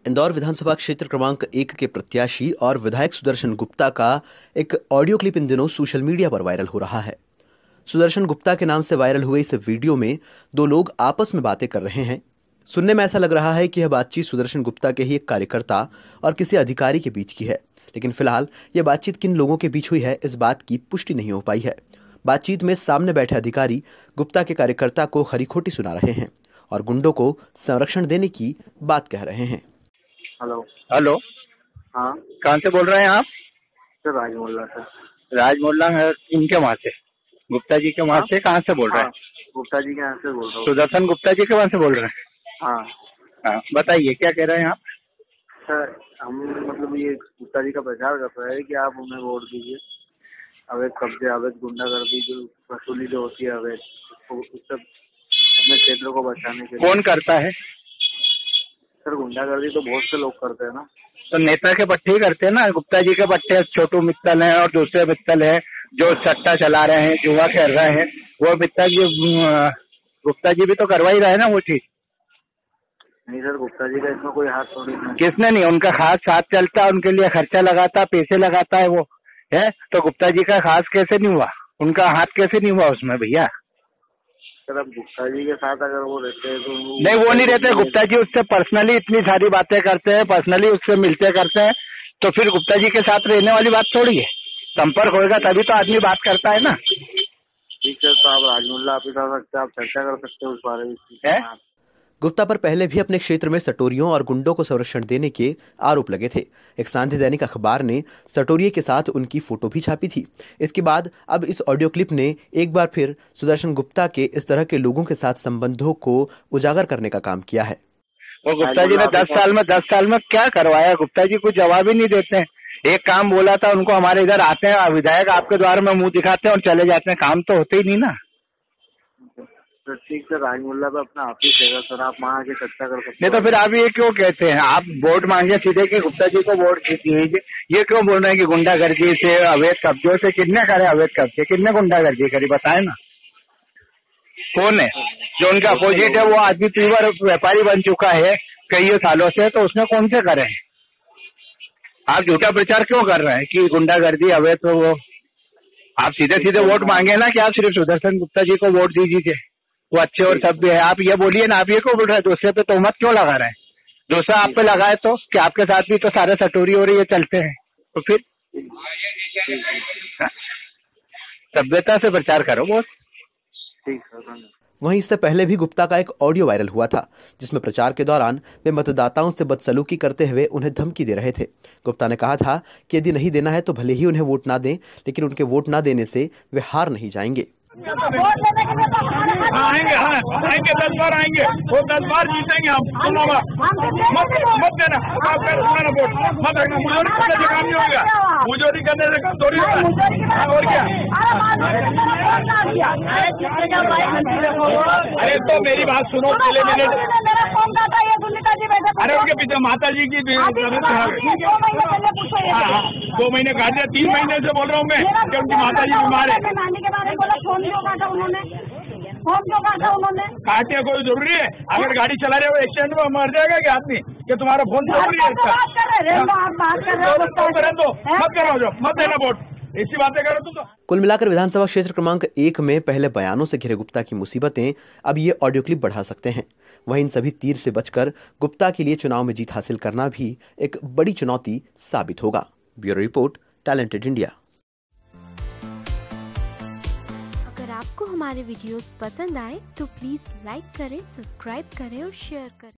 इंदौर विधानसभा क्षेत्र क्रमांक 1 के प्रत्याशी और विधायक सुदर्शन गुप्ता का एक ऑडियो क्लिप इन दिनों सोशल मीडिया पर वायरल हो रहा है। सुदर्शन गुप्ता के नाम से वायरल हुए इस वीडियो में दो लोग आपस में बातें कर रहे हैं। सुनने में ऐसा लग रहा है कि यह बातचीत सुदर्शन गुप्ता के ही एक कार्यकर्ता और किसी अधिकारी के बीच की है, लेकिन फिलहाल यह बातचीत किन लोगों के बीच हुई है इस बात की पुष्टि नहीं हो पाई है। बातचीत में सामने बैठे अधिकारी गुप्ता के कार्यकर्ता को खरी खोटी सुना रहे हैं और गुंडों को संरक्षण देने की बात कह रहे हैं। हेलो। हाँ कहाँ से बोल रहे हैं आप? सर राज मोहल्ला सर। राज मोहल्ला है, इनके वहाँ से, गुप्ता जी के वहाँ से कहाँ से बोल रहे हैं? गुप्ता जी के यहाँ से बोल रहा हूँ। सुदर्शन गुप्ता जी के वहाँ से बोल रहे हैं? हाँ हाँ, बताइए क्या कह रहे हैं आप? सर हम मतलब ये गुप्ता जी का प्रचार कर रहे हैं कि आप उन्हें वोट दीजिए। अवैध कब्जे, अवैध गुंडागर्दी, जो वसूली जो होती है अवैध, उससे अपने क्षेत्र को बचाने के लिए। कौन करता है सर? गुंडागर्दी तो बहुत से लोग करते हैं ना। तो नेता के पट्टे ही करते हैं ना। गुप्ता जी के पट्टे छोटू मित्तल हैं और दूसरे मित्तल हैं जो सट्टा चला रहे हैं, जुआ खेल रहे हैं। वो गुप्ता जी भी तो करवा ही रहे हैं ना वो चीज। नहीं सर, गुप्ता जी का इसमें कोई हाथ थोड़ी नहीं। किसने नहीं? उनका खास साथ चलता है, उनके लिए खर्चा लगाता, पैसे लगाता है वो है। तो गुप्ता जी का खास कैसे नहीं हुआ? उनका हाथ कैसे नहीं हुआ उसमें भैया? सर अब गुप्ता जी के साथ अगर वो रहते हैं तो नहीं, वो नहीं रहते। गुप्ता जी उससे पर्सनली इतनी सारी बातें करते हैं, पर्सनली उससे मिलते करते हैं, तो फिर गुप्ता जी के साथ रहने वाली बात थोड़ी है। संपर्क होएगा तभी तो आदमी बात करता है ना। ठीक है, तो आप राजमुल्ला ऑफिस आ सकते हैं, आप चर्चा कर सकते हैं उस बारे में। गुप्ता पर पहले भी अपने क्षेत्र में सटोरियों और गुंडों को संरक्षण देने के आरोप लगे थे। एक सांध्य दैनिक अखबार ने सटोरिये के साथ उनकी फोटो भी छापी थी। इसके बाद अब इस ऑडियो क्लिप ने एक बार फिर सुदर्शन गुप्ता के इस तरह के लोगों के साथ संबंधों को उजागर करने का काम किया है। और गुप्ता जी ने 10 साल में क्या करवाया? गुप्ता जी कुछ जवाब ही नहीं देते हैं। एक काम बोला था उनको, हमारे इधर आते हैं विधायक, आपके द्वार में मुंह दिखाते हैं और चले जाते हैं। काम तो होते ही नहीं ना। ठीक है, राजमुल्ला पे अपना ऑफिस है सर, आप वहाँ आके चर्चा कर सकते हैं। नहीं तो फिर आप ये क्यों कहते हैं? आप वोट मांगे सीधे कि गुप्ता जी को वोट दीजिए, ये क्यों बोल रहे हैं कि गुंडागर्दी से, अवैध कब्जों से? कितने करे अवैध कब्जे? कितने गुंडागर्दी करी बताए ना? कौन है जो उनका अपोजिट है? वो आदमी प्योर व्यापारी बन चुका है कई सालों से, तो उसने कौन से करे हैं? आप झूठा प्रचार क्यों कर रहे हैं कि गुंडागर्दी अवैध? तो वो आप सीधे सीधे वोट मांगे ना कि आप सिर्फ सुदर्शन गुप्ता जी को वोट दीजिए, वो अच्छे और सभ्य है। आप ये बोलिए ना, आप ये क्यों बोल रहे हैं? दूसरे पे तोहमत क्यों लगा रहे हैं? दूसरा आप पे लगाए तो कि आपके साथ भी तो सारे सटोरी हो रही है चलते हैं, तो फिर सभ्यता से प्रचार करो बहुत। ठीक है। वहीं इससे पहले भी गुप्ता का एक ऑडियो वायरल हुआ था, जिसमें प्रचार के दौरान वे मतदाताओं से बदसलूकी करते हुए उन्हें धमकी दे रहे थे। गुप्ता ने कहा था कि यदि नहीं देना है तो भले ही उन्हें वोट ना दें, लेकिन उनके वोट ना देने से वे हार नहीं जाएंगे। आएंगे, हाँ आएंगे, 10 बार आएंगे, वो 10 बार जीतेंगे हम। मत देना, वोट मत देना। मुझोरी करने से काम नहीं होगा, मुझोरी करने से काम थोड़ी होगा। और क्या? अरे तो मेरी बात सुनो, पहले मिनट। अरे उनके पीछे माता जी की 2 महीने काट दिया, 3 महीने से बोल रहा हूँ मैं कि उनकी माता जी बीमार है। काटे कोई जरूरी है? अगर गाड़ी चला रहे हो एक्सीडेंट में मर जाएगा क्या आदमी? कि तुम्हारा फोन जरूरी है? मत देना वोट, ऐसी बातें करो तुम तो। कुल मिलाकर विधानसभा क्षेत्र क्रमांक 1 में पहले बयानों से घिरे गुप्ता की मुसीबतें अब ये ऑडियो क्लिप बढ़ा सकते हैं। वहीं इन सभी तीर से बचकर गुप्ता के लिए चुनाव में जीत हासिल करना भी एक बड़ी चुनौती साबित होगा। Bureau report, talented India. अगर आपको हमारे वीडियोस पसंद आए तो प्लीज लाइक करें, सब्सक्राइब करें और शेयर करें।